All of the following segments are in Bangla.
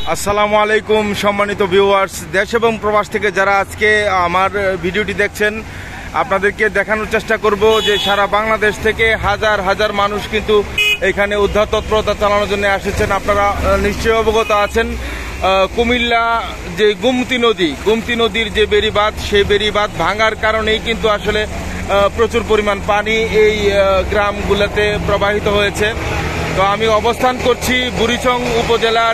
আসসালামু আলাইকুম সম্মানিত ভিউয়ার্স, দেশ এবং প্রবাস থেকে যারা আজকে আমার ভিডিওটি দেখছেন, আপনাদেরকে দেখানোর চেষ্টা করব যে সারা বাংলাদেশ থেকে হাজার হাজার মানুষ কিন্তু এখানে উদ্ধার তৎপরতা চালানোর জন্য এসেছেন। আপনারা নিশ্চয়ই অবগত আছেন, কুমিল্লা যে গোমতী নদীর যে বেড়িবাঁধ, সেই বেড়িবাঁধ ভাঙার কারণেই কিন্তু আসলে প্রচুর পরিমাণ পানি এই গ্রামগুলোতে প্রবাহিত হয়েছে। তো আমি অবস্থান করছি বুড়িচং উপজেলার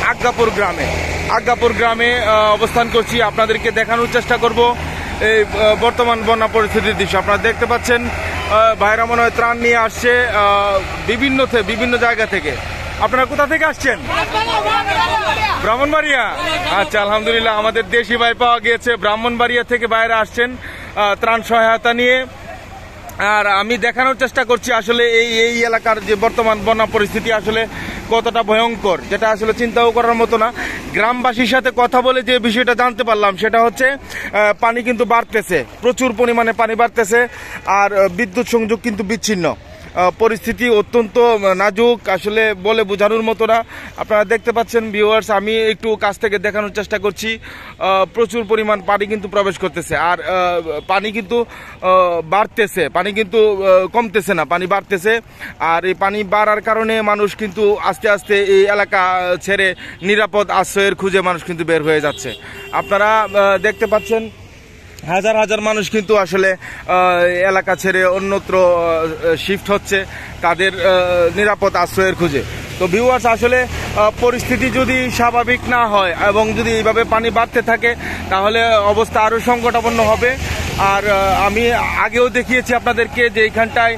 আজ্ঞাপুর গ্রামে অবস্থান করছি। আপনাদেরকে দেখানোর চেষ্টা করব এই বর্তমান বন্যা পরিস্থিতির দৃশ্য। আপনারা দেখতে পাচ্ছেন ভাইরা মনে হয় ত্রাণ নিয়ে আসছে বিভিন্ন জায়গা থেকে। আপনারা কোথা থেকে আসছেন? ব্রাহ্মণবাড়িয়া। আচ্ছা, আলহামদুলিল্লাহ, আমাদের দেশি ভাই পাওয়া গিয়েছে। ব্রাহ্মণবাড়িয়া থেকে বাইরে আসছেন ত্রাণ সহায়তা নিয়ে। আর আমি দেখানোর চেষ্টা করছি আসলে এই এলাকার যে বর্তমান বন্যা পরিস্থিতি আসলে কতটা ভয়ঙ্কর, যেটা আসলে চিন্তাও করার মতো না। গ্রামবাসীর সাথে কথা বলে যে বিষয়টা জানতে পারলাম সেটা হচ্ছে পানি কিন্তু বাড়তেছে, প্রচুর পরিমাণে পানি বাড়তেছে, আর বিদ্যুৎ সংযোগ কিন্তু বিচ্ছিন্ন। পরিস্থিতি অত্যন্ত নাজুক, আসলে বলে বোঝানোর মতো না। আপনারা দেখতে পাচ্ছেন ভিউয়ার্স, আমি একটু কাছ থেকে দেখানোর চেষ্টা করছি। প্রচুর পরিমাণ পানি কিন্তু প্রবেশ করতেছে, আর পানি কিন্তু বাড়তেছে, পানি কিন্তু কমতেছে না, পানি বাড়তেছে। আর এই পানি বাড়ার কারণে মানুষ কিন্তু আস্তে আস্তে এই এলাকা ছেড়ে নিরাপদ আশ্রয়ের খুঁজে মানুষ কিন্তু বের হয়ে যাচ্ছে। আপনারা দেখতে পাচ্ছেন হাজার হাজার মানুষ কিন্তু আসলে এলাকা ছেড়ে অন্যত্র শিফট হচ্ছে তাদের নিরাপদ আশ্রয়ের খুঁজে। তো ভিউয়ার্স, আসলে পরিস্থিতি যদি স্বাভাবিক না হয় এবং যদি এইভাবে পানি বাড়তে থাকে তাহলে অবস্থা আরও সংকটাপন্ন হবে। আর আমি আগেও দেখিয়েছি আপনাদেরকে যে এইখানটায়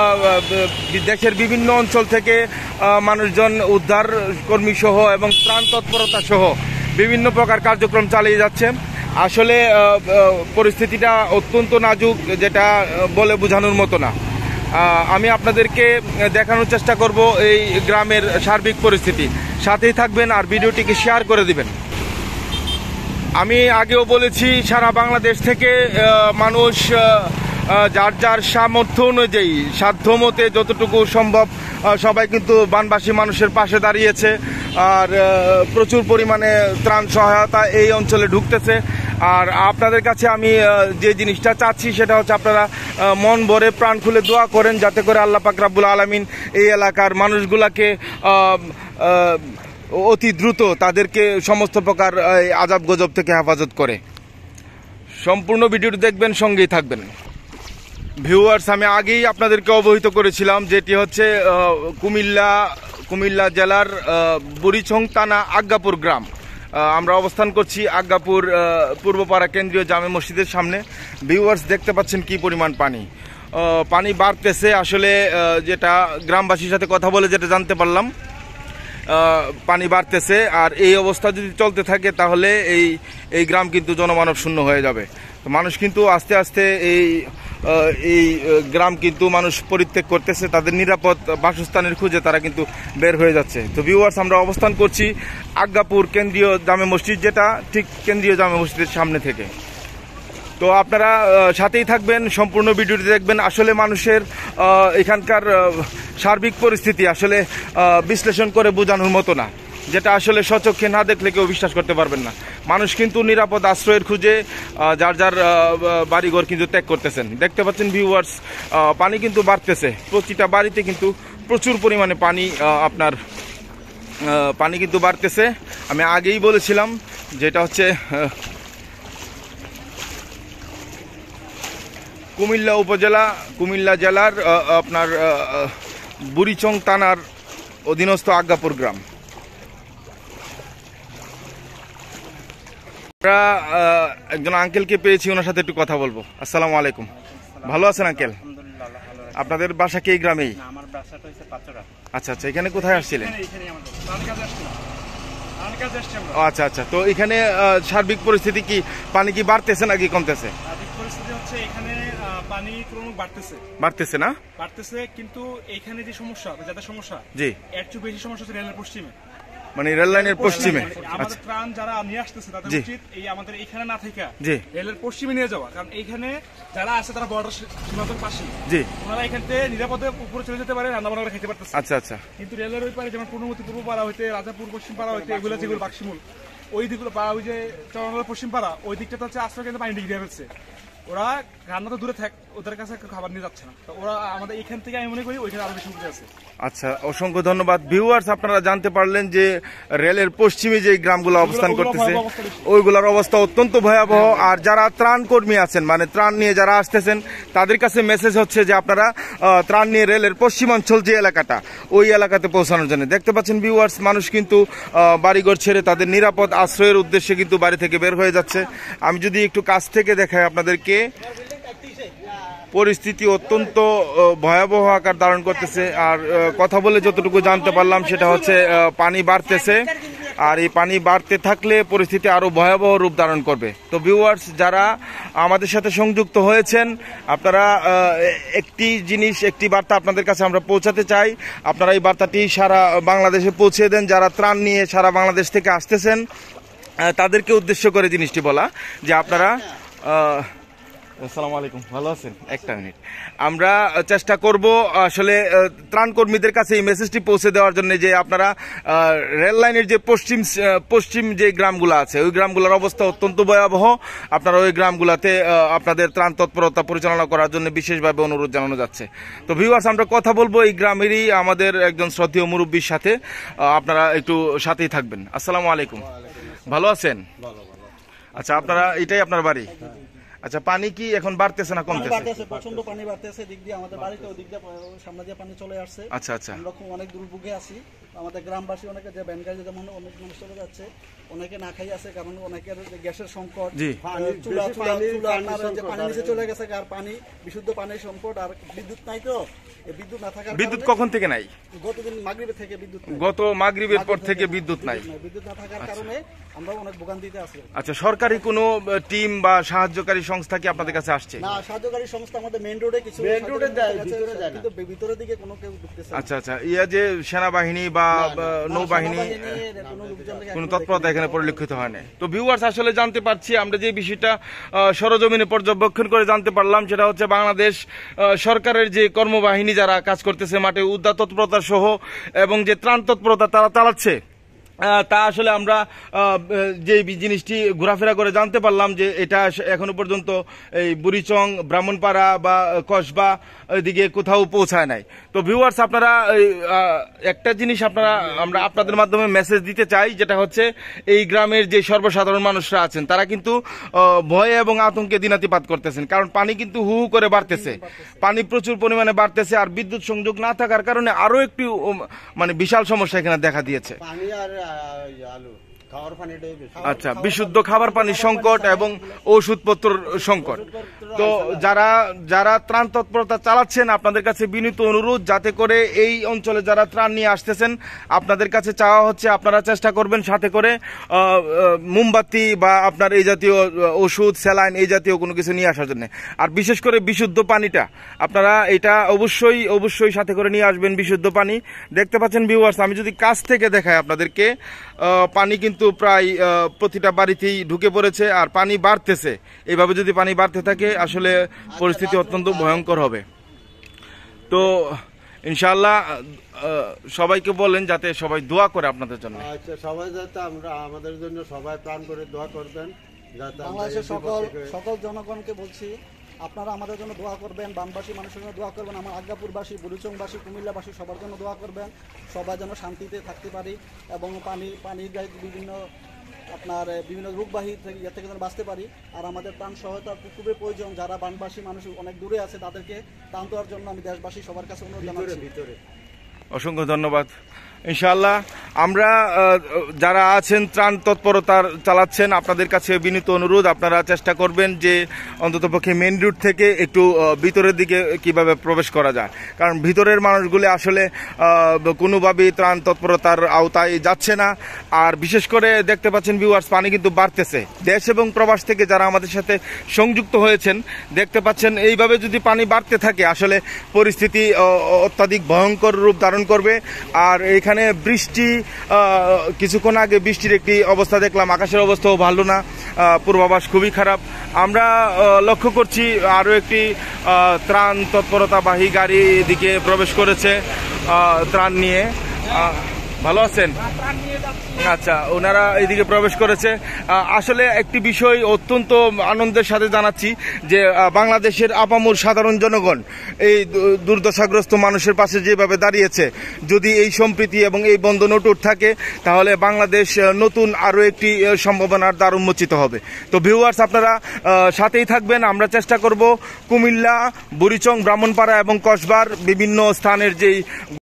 দেশের বিভিন্ন অঞ্চল থেকে মানুষজন উদ্ধার কর্মী সহ এবং ত্রাণ তৎপরতা সহ বিভিন্ন প্রকার কার্যক্রম চালিয়ে যাচ্ছে। আসলে পরিস্থিতিটা অত্যন্ত নাজুক, যেটা বলে বোঝানোর মতো না। আমি আপনাদেরকে দেখানোর চেষ্টা করব এই গ্রামের সার্বিক পরিস্থিতি। সাথেই থাকবেন আর ভিডিওটিকে শেয়ার করে দিবেন। আমি আগেও বলেছি, সারা বাংলাদেশ থেকে মানুষ যার যার সামর্থ্য অনুযায়ী সাধ্যমতে যতটুকু সম্ভব সবাই কিন্তু বানবাসী মানুষের পাশে দাঁড়িয়েছে। আর প্রচুর পরিমাণে ত্রাণ সহায়তা এই অঞ্চলে ঢুকতেছে। আর আপনাদের কাছে আমি যে জিনিসটা চাচ্ছি সেটা হচ্ছে আপনারা মন ভরে প্রাণ খুলে দোয়া করেন, যাতে করে আল্লাহ পাক রাব্বুল আলামিন এই এলাকার মানুষগুলাকে অতি দ্রুত তাদেরকে সমস্ত প্রকার আযাব গজব থেকে হেফাজত করে। সম্পূর্ণ ভিডিওটি দেখবেন, সঙ্গেই থাকবেন। ভিউয়ার্স, আমি আগেই আপনাদেরকে অবহিত করেছিলাম, যেটি হচ্ছে কুমিল্লা জেলার বুড়িচং থানা আজ্ঞাপুর গ্রাম। আমরা অবস্থান করছি আজ্ঞাপুর পূর্বপাড়া কেন্দ্রীয় জামে মসজিদের সামনে। ভিউয়ার্স, দেখতে পাচ্ছেন কি পরিমাণ পানি বাড়তেছে। আসলে যেটা গ্রামবাসীর সাথে কথা বলে যেটা জানতে পারলাম, পানি বাড়তেছে। আর এই অবস্থা যদি চলতে থাকে তাহলে এই গ্রাম কিন্তু জনমানব শূন্য হয়ে যাবে। তো মানুষ কিন্তু আস্তে আস্তে এই গ্রাম কিন্তু মানুষ পরিত্যাগ করতেছে, তাদের নিরাপদ বাসস্থানের খুঁজে তারা কিন্তু বের হয়ে যাচ্ছে। তো ভিউয়ার্স, আমরা অবস্থান করছি আজ্ঞাপুর কেন্দ্রীয় জামে মসজিদ, যেটা ঠিক কেন্দ্রীয় জামে মসজিদের সামনে থেকে। তো আপনারা সাথেই থাকবেন, সম্পূর্ণ ভিডিওটি দেখবেন। আসলে মানুষের এখানকার সার্বিক পরিস্থিতি আসলে বিশ্লেষণ করে বোঝানোর মতো না, যেটা আসলে স্বচক্ষে না দেখলে কেউ বিশ্বাস করতে পারবেন না। মানুষ কিন্তু নিরাপদ আশ্রয়ের খুঁজে যার যার বাড়িঘর কিন্তু ত্যাগ করতেছেন। দেখতে পাচ্ছেন ভিউয়ার্স, পানি কিন্তু বাড়তেছে, প্রতিটা বাড়িতে কিন্তু প্রচুর পরিমাণে পানি কিন্তু বাড়তেছে। আমি আগেই বলেছিলাম যেটা হচ্ছে কুমিল্লা জেলার আপনার বুড়িচং থানার অধীনস্থ আজ্ঞাপুর গ্রাম। আমরা একজন আঙ্কেলকে পেয়েছি, ওনার সাথে একটু কথা বলবো। আসসালামু আলাইকুম, ভালো আছেন আঙ্কেল? আপনাদের বাসা কি এই গ্রামেই? আচ্ছা আচ্ছা, এখানে কোথায় আসছিলেন? আচ্ছা আচ্ছা, তো এখানে সার্বিক পরিস্থিতি কি, পানি কি বাড়তেছে নাকি কমতেছে? পানি ক্রমশ বাড়তেছে না? বাড়তেছে, কিন্তু এইখানে যে সমস্যা, জি, এর চেয়ে বেশি সমস্যা হচ্ছে রেলের পশ্চিমে। মানে রেল লাইনের পশ্চিমে। আমাদের ত্রাণ যারা নিয়ে আসতেছে তাদের উচিত এই আমাদের এখানে না থেকে রেলের পশ্চিমে নিয়ে যাওয়া, কারণ এইখানে যারা আছে তারা বর্ডার সীমান্তের পাশে, ওনারা এখান থেকে নিরাপদে উপরে চলে যেতে পারে, রান্না বান্না খেতে পারতেছে। আচ্ছা আচ্ছা। কিন্তু রেলের ওই পারে যেমন পূর্ণমতি পূর্ব পাড়া হইতে রাজাপুর পশ্চিম পাড়া হইতে এগুলো যেগুলো বাক্সিমূল ওই দিকগুলো পাড়া, ওই যে চরণার পশ্চিম পাড়া ওই দিকটা হচ্ছে আশ্রয় কেন্দ্রে পানি ডিগ্রি ফেলছে। ওরা রান্না তো দূরে থাক, ওদের কাছে খাবার নিয়ে যাচ্ছে না, তো ওরা আমাদের এখান থেকে আমি মনে করি ওইখানে আরো বেশি উপরে আছে। আচ্ছা, অসংখ্য ধন্যবাদ। ভিউয়ার্স, আপনারা জানতে পারলেন যে রেলের পশ্চিমে যে গ্রামগুলো অবস্থান করতেছে ওইগুলোর অবস্থা অত্যন্ত ভয়াবহ। আর যারা ত্রাণ কর্মী আছেন, মানে ত্রাণ নিয়ে যারা আসতেছেন, তাদের কাছে মেসেজ হচ্ছে যে আপনারা ত্রাণ নিয়ে রেলের পশ্চিমাঞ্চল যে এলাকাটা ওই এলাকাতে পৌঁছানোর জন্য। দেখতে পাচ্ছেন ভিউয়ার্স, মানুষ কিন্তু বাড়িঘর ছেড়ে তাদের নিরাপদ আশ্রয়ের উদ্দেশ্যে কিন্তু বাড়ি থেকে বের হয়ে যাচ্ছে। আমি যদি একটু কাছ থেকে দেখাই আপনাদেরকে, পরিস্থিতি অত্যন্ত ভয়াবহ আকার ধারণ করতেছে। আর কথা বলে যতটুকু জানতে পারলাম সেটা হচ্ছে পানি বাড়তেছে, আর এই পানি বাড়তে থাকলে পরিস্থিতি আরো ভয়াবহ রূপ ধারণ করবে। তো ভিউয়ার্স, যারা আমাদের সাথে সংযুক্ত হয়েছেন, আপনারা একটি জিনিস, একটি বার্তা আপনাদের কাছে আমরা পৌঁছাতে চাই। আপনারা এই বার্তাটি সারা বাংলাদেশে পৌঁছে দেন। যারা ত্রাণ নিয়ে সারা বাংলাদেশ থেকে আসতেছেন তাদেরকে উদ্দেশ্য করে জিনিসটি বলা যে আপনারা আসসালামু আলাইকুম, ভালো আছেন? একটা মিনিট, আমরা চেষ্টা করব আসলে ত্রাণ কর্মীদের কাছে এই মেসেজটি পৌঁছে দেওয়ার জন্য যে আপনারা রেল লাইনের যে পশ্চিম যে গ্রামগুলো আছে ওই গ্রামগুলোর অবস্থা অত্যন্ত ভয়াবহ। আপনারা ওই গ্রামগুলোতে আপনাদের ত্রাণ তৎপরতা পরিচালনা করার জন্য বিশেষভাবে অনুরোধ জানানো যাচ্ছে। তো ভিউয়ার্স, আমরা কথা বলবো এই গ্রামেরই আমাদের একজন শ্রদ্ধেয় মুরব্বীর সাথে, আপনারা একটু সাথেই থাকবেন। আসসালামু আলাইকুম, ভালো আছেন? আচ্ছা, আপনারা এটাই আপনার বাড়ি? আচ্ছা, পানি কি এখন বাড়তেছে না কমতেছে? প্রচন্ড পানি বাড়তেছে, দিক দিয়ে আমাদের বাড়িতে ওই দিক দিয়ে সামনে দিয়ে পানি চলে আসছে। আচ্ছা আচ্ছা, আমরা খুব অনেক দুর্ভোগে আছি। আমাদের গ্রামবাসী অনেকে যে ব্যান গাড়ি যেমন অনেক মানুষ চলে যাচ্ছে, অনেকে না খাই আছে, কারণ অনেকের গ্যাসের সংকট, পানি নিচে চলে গেছে, আর পানি বিশুদ্ধ পানির সংকট, আর বিদ্যুৎ নাই। তো বিদ্যুৎ না থাকার, বিদ্যুৎ কখন থেকে নাই? গতদিন মাগরিবের থেকে বিদ্যুৎ, গত মাগরিবের পর থেকে বিদ্যুৎ নাই। বিদ্যুৎ না থাকার কারণে আমরা অনেক ভোগান্তিতে আছি। আচ্ছা, সরকারি কোনো টিম বা সাহায্যকারী সংস্থা কি আপনাদের কাছে আসছে? না, সাহায্যকারী সংস্থা আমাদের মেইন রোডে কিছু, কিন্তু ভিতরের দিকে কোনো কেউ ঢুকতেছে না। আচ্ছা আচ্ছা, ইয়া যে সেনাবাহিনী বা নৌবাহিনী কোনো তৎপরতা এখানে পরিলক্ষিত হয় না। তো ভিউয়ার্স, আসলে জানতে পারছি আমরা যে বিষয়টা সরজমিনে পর্যবেক্ষণ করে জানতে পারলাম সেটা হচ্ছে বাংলাদেশ সরকারের যে কর্মবাহিনী যারা কাজ করতেছে মাঠে উদ্ধার তৎপরতা সহ এবং যে ত্রাণ তৎপরতা তারা চালাচ্ছে, তা আসলে আমরা যে জিনিসটি ঘোরাফেরা করে জানতে পারলাম যে এটা এখনো পর্যন্ত এই বুড়িচং, ব্রাহ্মণপাড়া বা কসবা দিকে কোথাও পৌঁছায় নাই। তো ভিউয়ার্স, আপনারা একটা জিনিস আমরা আপনাদের মাধ্যমে মেসেজ দিতে চাই, যেটা হচ্ছে এই গ্রামের যে সর্বসাধারণ মানুষরা আছেন তারা কিন্তু ভয়ে এবং আতঙ্কে দিনাতিপাত করতেছেন, কারণ পানি কিন্তু হু হু করে বাড়তেছে, পানি প্রচুর পরিমাণে বাড়তেছে। আর বিদ্যুৎ সংযোগ না থাকার কারণে আরো একটি মানে বিশাল সমস্যা এখানে দেখা দিয়েছে। আচ্ছা, বিশুদ্ধ খাবার পানির সংকট এবং ওষুধপত্র সংকট। তো যারা ত্রাণ তৎপরতা চালাচ্ছেন, আপনাদের কাছে বিনীত অনুরোধ, যাতে করে এই অঞ্চলে যারা ত্রাণ নিয়ে আসতেছেন আপনাদের কাছে চাওয়া হচ্ছে আপনারা চেষ্টা করবেন সাথে করে মোমবাতি বা আপনার এই জাতীয় ওষুধ, স্যালাইন এই জাতীয় কোনো কিছু নিয়ে আসার জন্য। আর বিশেষ করে বিশুদ্ধ পানিটা আপনারা এটা অবশ্যই সাথে করে নিয়ে আসবেন, বিশুদ্ধ পানি। দেখতে পাচ্ছেন ভিউয়ার্স, আমি যদি কাছ থেকে দেখাই আপনাদেরকে, পানি কিন্তু প্রায় প্রতিটা বাড়িতেই ঢুকে পড়েছে আর পানি বাড়তেছে। এইভাবে যদি পানি বাড়তে থাকে আসলে পরিস্থিতি অত্যন্ত ভয়ঙ্কর হবে। তো ইনশাআল্লাহ সবাইকে বলেন যাতে সবাই দোয়া করে আপনাদের জন্য। আচ্ছা, সবাই যাতে আমাদের জন্য সবাই প্রাণ করে দোয়া করবেন। বাংলাদেশের সকল জনগণকে বলছি, আপনারা আমাদের জন্য দোয়া করবেন, বানবাসী মানুষের জন্য দোয়া করবেন, আমার আজ্ঞাপুরবাসী, বুড়িচংবাসী, কুমিল্লাবাসী সবার জন্য দোয়া করবেন। সবাই যেন শান্তিতে থাকতে পারি এবং পানির বিভিন্ন রোগবাহী থেকে যেন বাঁচতে পারি। আর আমাদের ত্রাণ সহায়তা খুবই প্রয়োজন। যারা বানবাসী মানুষ অনেক দূরে আছে তাদেরকে ত্রাণ দেওয়ার জন্য আমি দেশবাসী সবার কাছে অনুরোধ জানাচ্ছি। অসংখ্য ধন্যবাদ। ইনশাআল্লাহ আমরা যারা আছেন ত্রাণ তৎপরতার চালাচ্ছেন আপনাদের কাছে বিনীত অনুরোধ, আপনারা চেষ্টা করবেন যে অন্ততপক্ষে মেইন রুট থেকে একটু ভিতরের দিকে কিভাবে প্রবেশ করা যায়, কারণ ভিতরের মানুষগুলি আসলে কোনোভাবেই ত্রাণ তৎপরতার আওতায় যাচ্ছে না। আর বিশেষ করে দেখতে পাচ্ছেন ভিউয়ার্স, পানি কিন্তু বাড়তেছে। দেশ এবং প্রবাস থেকে যারা আমাদের সাথে সংযুক্ত হয়েছেন দেখতে পাচ্ছেন, এইভাবে যদি পানি বাড়তে থাকে আসলে পরিস্থিতি অত্যাধিক ভয়ঙ্কর রূপ ধারণ করবে। আর এইখানে এখানে বৃষ্টি কিছুক্ষণ আগে বৃষ্টির একটি অবস্থা দেখলাম, আকাশের অবস্থাও ভালো না, পূর্বাভাস খুবই খারাপ। আমরা লক্ষ্য করছি আরও একটি ত্রাণ তৎপরতাবাহী গাড়ি এদিকে প্রবেশ করেছে ত্রাণ নিয়ে। ভালো আছেন? আচ্ছা, ওনারা এইদিকে প্রবেশ করেছে। আসলে একটি বিষয় অত্যন্ত আনন্দের সাথে জানাচ্ছি যে বাংলাদেশের আপামর সাধারণ জনগণ এই দুর্দশাগ্রস্ত মানুষের পাশে যেভাবে দাঁড়িয়েছে, যদি এই সম্প্রীতি এবং এই বন্ধন অটুট থাকে তাহলে বাংলাদেশ নতুন আরও একটি সম্ভাবনার দ্বার উন্মোচিত হবে। তো ভিউয়ার্স, আপনারা সাথেই থাকবেন। আমরা চেষ্টা করব কুমিল্লা, বুড়িচং, ব্রাহ্মণপাড়া এবং কসবার বিভিন্ন স্থানের যেই